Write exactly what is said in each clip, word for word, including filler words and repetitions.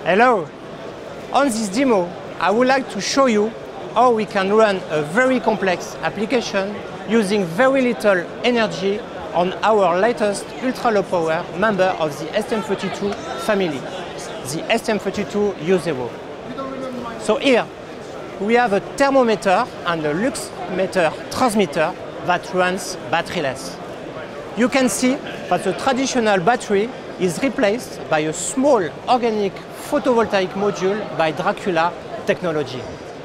Hello! On this demo, I would like to show you how we can run a very complex application using very little energy on our latest ultra-low power member of the S T M thirty-two family, the S T M thirty-two U zero. So here, we have a thermometer and a luxmeter transmitter that runs batteryless. You can see that the traditional battery is replaced by a small organic photovoltaic module by Dracula technology.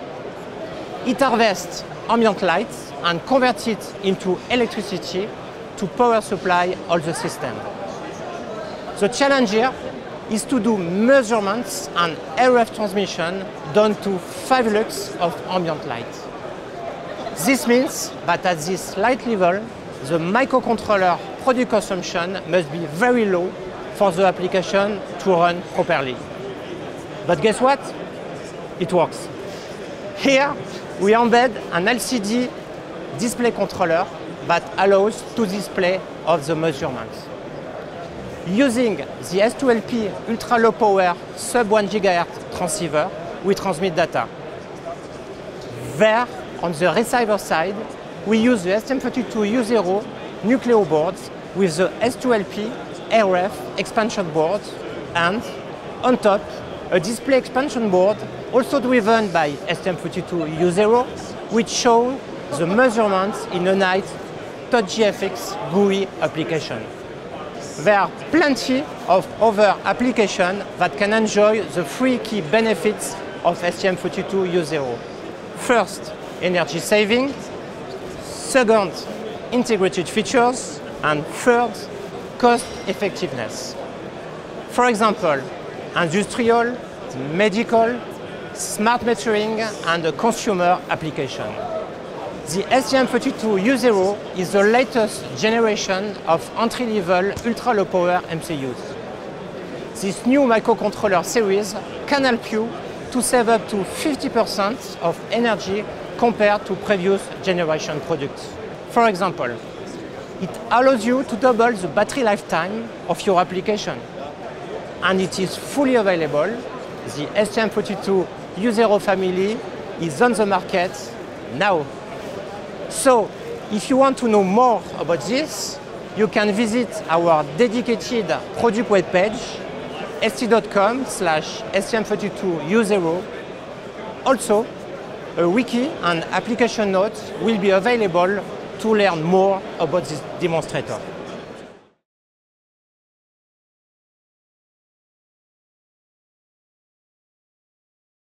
It harvests ambient light and converts it into electricity to power supply all the system. The challenge here is to do measurements and R F transmission down to five lux of ambient light. This means that at this light level, the microcontroller product consumption must be very low for the application to run properly. But guess what? It works. Here, we embed an L C D display controller that allows to display of the measurements. Using the S two L P ultra-low power sub one gigahertz transceiver, we transmit data. There, on the receiver side, we use the S T M thirty-two U zero Nucleo boards with the S two L P R F expansion board and, on top, a display expansion board also driven by S T M thirty-two U zero, which shows the measurements in a night touch G F X G U I application. There are plenty of other applications that can enjoy the three key benefits of S T M thirty-two U zero. First, energy saving. Second, integrated features. And third, cost effectiveness. For example, industrial, medical, smart metering, and a consumer application. The S T M thirty-two U zero is the latest generation of entry-level ultra-low power M C Us. This new microcontroller series can help you to save up to fifty percent of energy compared to previous generation products. For example, it allows you to double the battery lifetime of your application. And it is fully available. The S T M thirty-two U zero family is on the market now. So, if you want to know more about this, you can visit our dedicated product webpage, st dot com slash S T M thirty-two U zero. Also, a wiki and application notes will be available to learn more about this demonstrator.